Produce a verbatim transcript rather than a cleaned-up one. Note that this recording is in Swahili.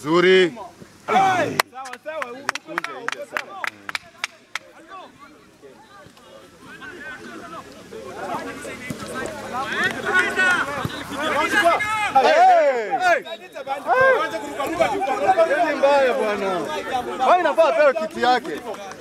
Nzuri. Sawa sawa, uko sawa. Mbaya bwana. Haina nafaa pewe kiti yake.